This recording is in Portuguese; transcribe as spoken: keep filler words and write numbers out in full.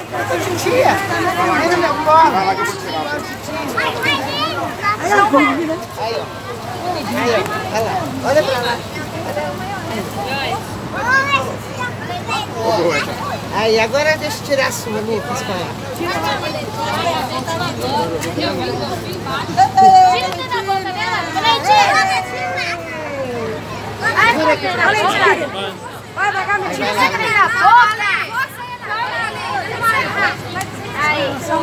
Titia, vem no meu colo. Vai lá que eu vou tirar. Aí, ó. Aí, ó. Olha lá. Olha pra lá. Aí, agora deixa eu tirar a sua, Lucas. Tira da boca dela. Vai, vai cá, me tira essa cara da boca. Aí,